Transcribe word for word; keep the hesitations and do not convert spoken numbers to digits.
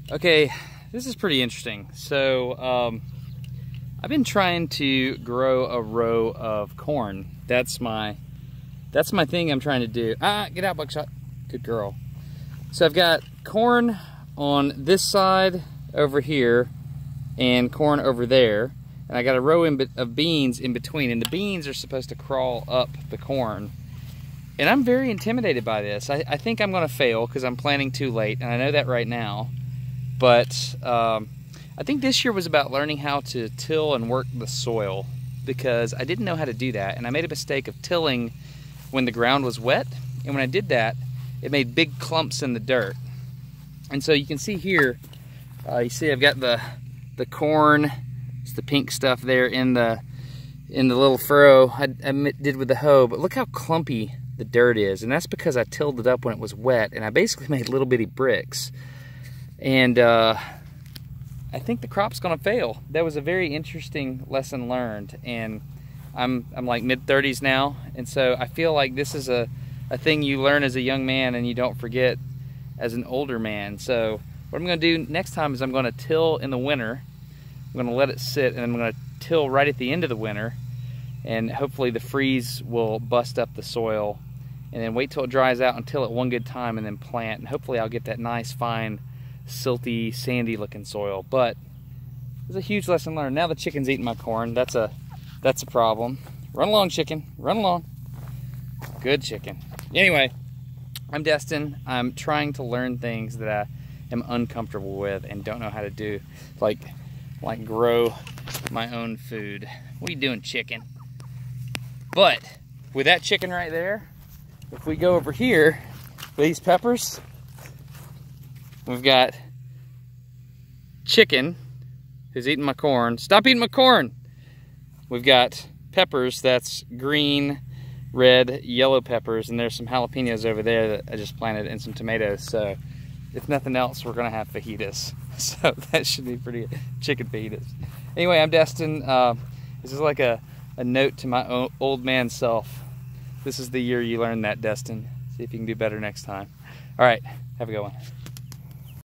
Okay, this is pretty interesting. So um, I've been trying to grow a row of corn. That's my that's my thing I'm trying to do. Ah, get out, Buckshot. Good girl. So I've got corn on this side over here and corn over there. And I got a row in of beans in between, and the beans are supposed to crawl up the corn. And I'm very intimidated by this. I, I think I'm gonna fail because I'm planting too late, and I know that right now. But um, I think this year was about learning how to till and work the soil, because I didn't know how to do that. And I made a mistake of tilling when the ground was wet. And when I did that, it made big clumps in the dirt. And so you can see here, uh, you see I've got the, the corn, it's the pink stuff there in the, in the little furrow I, I did with the hoe. But look how clumpy the dirt is. And that's because I tilled it up when it was wet. And I basically made little bitty bricks. And uh, I think the crop's gonna fail. That was a very interesting lesson learned, and I'm I'm like mid thirties now, and so I feel like this is a, a thing you learn as a young man and you don't forget as an older man. So what I'm gonna do next time is I'm gonna till in the winter. I'm gonna let it sit, and I'm gonna till right at the end of the winter, and hopefully the freeze will bust up the soil, and then wait till it dries out and till it one good time, and then plant, and hopefully I'll get that nice fine silty, sandy looking soil. But it's a huge lesson learned. Now the chicken's eating my corn. That's a that's a problem. Run along, chicken. Run along. Good chicken. Anyway, I'm Destin. I'm trying to learn things that I am uncomfortable with and don't know how to do, like like grow my own food. What are you doing, chicken? But with that chicken right there, if we go over here with these peppers, we've got chicken who's eating my corn. Stop eating my corn! We've got peppers, that's green, red, yellow peppers, and there's some jalapenos over there that I just planted, and some tomatoes. So if nothing else, we're gonna have fajitas. So that should be pretty good. Chicken fajitas. Anyway, I'm Destin. Uh, this is like a, a note to my old man self. This is the year you learn that, Destin. See if you can do better next time. All right, have a good one.